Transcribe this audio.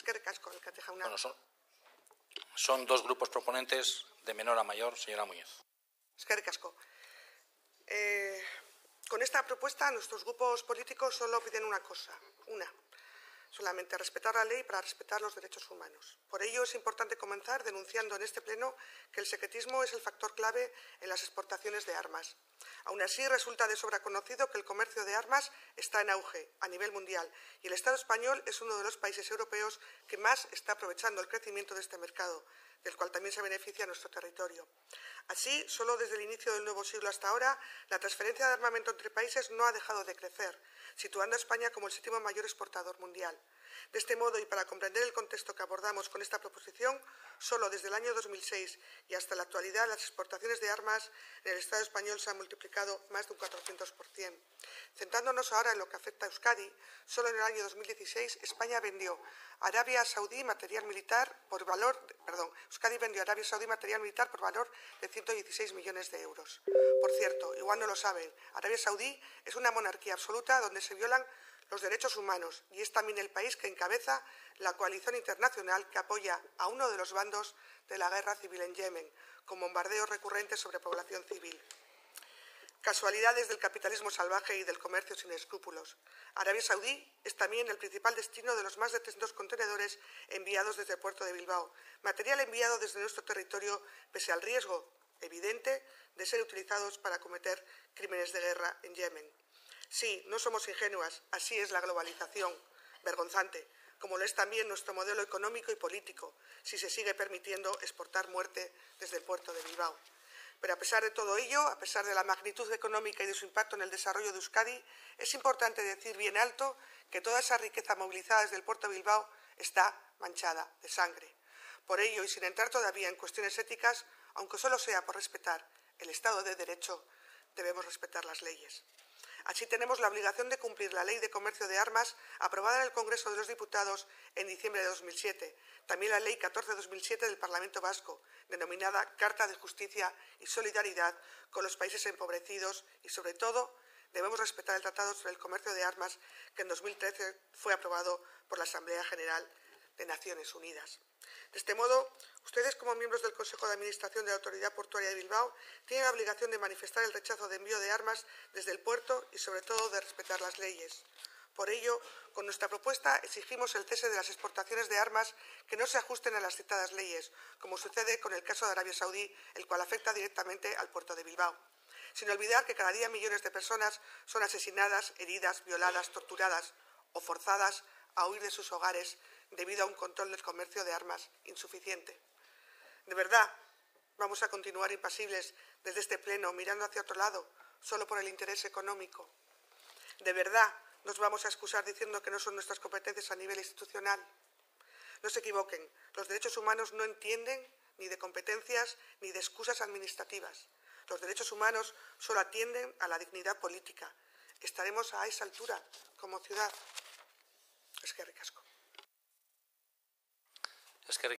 Eskerrik asko, alkate jauna. Bueno, son dos grupos proponentes de menor a mayor, señora Muñoz. Eskerrik asko. Con esta propuesta, nuestros grupos políticos solo piden una cosa, solamente respetar la ley para respetar los derechos humanos. Por ello es importante comenzar denunciando en este pleno que el secretismo es el factor clave en las exportaciones de armas. Aún así, resulta de sobra conocido que el comercio de armas está en auge a nivel mundial y el Estado español es uno de los países europeos que más está aprovechando el crecimiento de este mercado, del cual también se beneficia nuestro territorio. Así, solo desde el inicio del nuevo siglo hasta ahora, la transferencia de armamento entre países no ha dejado de crecer, situando a España como el 7º mayor exportador mundial. De este modo, y para comprender el contexto que abordamos con esta proposición, solo desde el año 2006 y hasta la actualidad las exportaciones de armas en el Estado español se han multiplicado más de un 400%. Centrándonos ahora en lo que afecta a Euskadi, solo en el año 2016 España vendió a Arabia Saudí material militar por valor de 116 millones de euros. Por cierto, igual no lo saben, Arabia Saudí es una monarquía absoluta donde se violan los derechos humanos y es también el país que encabeza la coalición internacional que apoya a uno de los bandos de la guerra civil en Yemen, con bombardeos recurrentes sobre población civil. Casualidades del capitalismo salvaje y del comercio sin escrúpulos. Arabia Saudí es también el principal destino de los más de 300 contenedores enviados desde el puerto de Bilbao, material enviado desde nuestro territorio pese al riesgo evidente de ser utilizados para cometer crímenes de guerra en Yemen. Sí, no somos ingenuas, así es la globalización, vergonzante, como lo es también nuestro modelo económico y político, si se sigue permitiendo exportar muerte desde el puerto de Bilbao. Pero a pesar de todo ello, a pesar de la magnitud económica y de su impacto en el desarrollo de Euskadi, es importante decir bien alto que toda esa riqueza movilizada desde el puerto de Bilbao está manchada de sangre. Por ello, y sin entrar todavía en cuestiones éticas, aunque solo sea por respetar el Estado de Derecho, debemos respetar las leyes. Así tenemos la obligación de cumplir la Ley de Comercio de Armas aprobada en el Congreso de los Diputados en diciembre de 2007, también la Ley 14/2007 del Parlamento Vasco, denominada Carta de Justicia y Solidaridad con los países empobrecidos y, sobre todo, debemos respetar el Tratado sobre el Comercio de Armas que en 2013 fue aprobado por la Asamblea General de Naciones Unidas. De este modo, ustedes, como miembros del Consejo de Administración de la Autoridad Portuaria de Bilbao, tienen la obligación de manifestar el rechazo de envío de armas desde el puerto y, sobre todo, de respetar las leyes. Por ello, con nuestra propuesta exigimos el cese de las exportaciones de armas que no se ajusten a las citadas leyes, como sucede con el caso de Arabia Saudí, el cual afecta directamente al puerto de Bilbao. Sin olvidar que cada día millones de personas son asesinadas, heridas, violadas, torturadas o forzadas a huir de sus hogares debido a un control del comercio de armas insuficiente. ¿De verdad vamos a continuar impasibles desde este pleno mirando hacia otro lado solo por el interés económico? ¿De verdad nos vamos a excusar diciendo que no son nuestras competencias a nivel institucional? No se equivoquen, los derechos humanos no entienden ni de competencias ni de excusas administrativas. Los derechos humanos solo atienden a la dignidad política. Estaremos a esa altura como ciudad. Eskerrik asko.